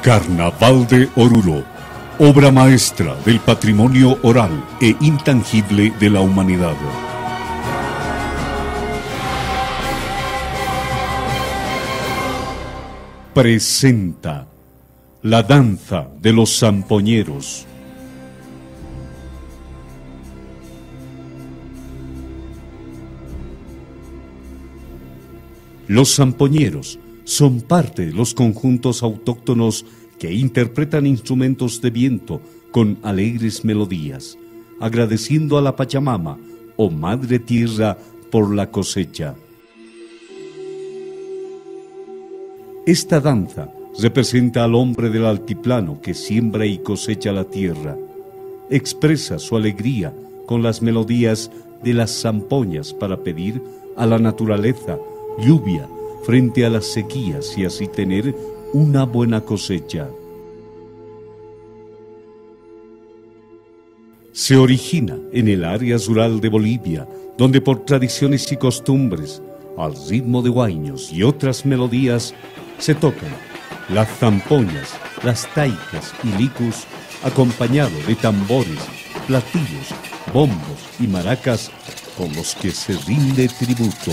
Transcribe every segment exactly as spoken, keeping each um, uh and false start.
Carnaval de Oruro, obra maestra del patrimonio oral e intangible de la humanidad. Presenta la danza de los zampoñeros. Los zampoñeros son parte de los conjuntos autóctonos que interpretan instrumentos de viento con alegres melodías, agradeciendo a la Pachamama o Madre Tierra por la cosecha. Esta danza representa al hombre del altiplano que siembra y cosecha la tierra. Expresa su alegría con las melodías de las zampoñas para pedir a la naturaleza lluvia frente a las sequías y así tener una buena cosecha. Se origina en el área rural de Bolivia, donde por tradiciones y costumbres, al ritmo de huaynos y otras melodías, se tocan las zampoñas, las taicas y licus, acompañado de tambores, platillos, bombos y maracas con los que se rinde tributo.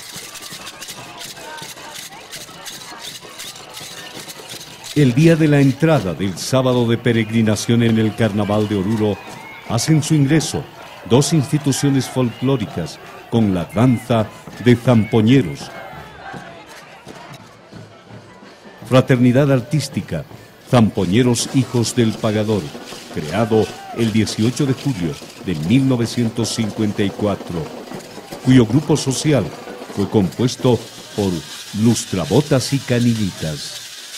El día de la entrada del sábado de peregrinación en el Carnaval de Oruro, hacen su ingreso dos instituciones folclóricas con la danza de zampoñeros. Fraternidad Artística Zampoñeros Hijos del Pagador, creado el dieciocho de julio de mil novecientos cincuenta y cuatro, cuyo grupo social fue compuesto por lustrabotas y canillitas.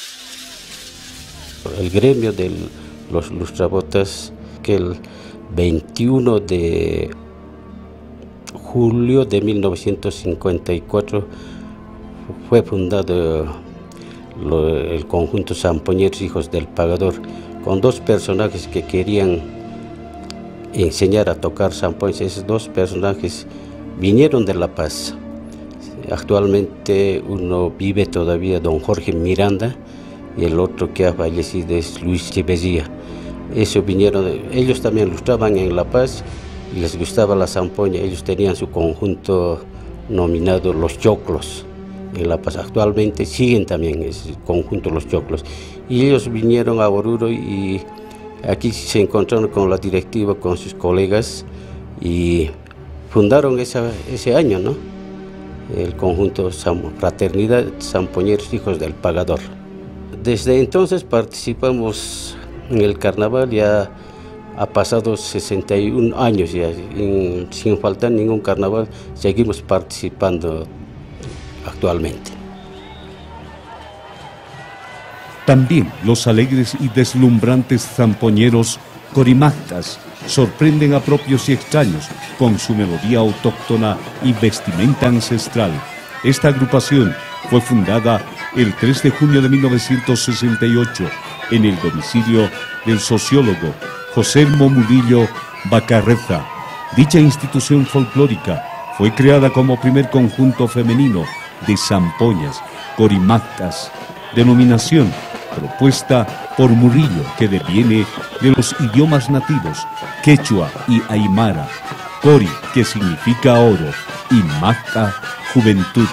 El gremio de los lustrabotas, que el veintiuno de julio de mil novecientos cincuenta y cuatro fue fundado lo, el conjunto Zampoñeros Hijos del Pagador, con dos personajes que querían enseñar a tocar zampoñas. Esos dos personajes vinieron de La Paz. Actualmente uno vive todavía, don Jorge Miranda, y el otro que ha fallecido es Luis Chevesía. Ellos vinieron, ellos también lustraban en La Paz y les gustaba la zampoña. Ellos tenían su conjunto nominado Los Choclos en La Paz. Actualmente siguen también ese conjunto Los Choclos. Y ellos vinieron a Oruro y aquí se encontraron con la directiva, con sus colegas, y fundaron esa, ese año, ¿no?, el conjunto Fraternidad Zampoñeros Hijos del Pagador. Desde entonces participamos en el carnaval, ya ha pasado sesenta y un años, ya, y sin faltar ningún carnaval seguimos participando actualmente. También los alegres y deslumbrantes zampoñeros corimactas sorprenden a propios y extraños con su melodía autóctona y vestimenta ancestral. Esta agrupación fue fundada el tres de junio de mil novecientos sesenta y ocho en el domicilio del sociólogo José Murillo Bacarreza. Dicha institución folclórica fue creada como primer conjunto femenino de zampoñas corimactas, denominación propuesta por Murillo, que deviene de los idiomas nativos quechua y aymara, cori, que significa oro, y macta, juventud.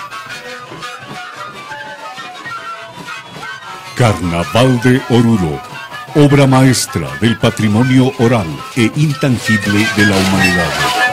Carnaval de Oruro, obra maestra del patrimonio oral e intangible de la humanidad.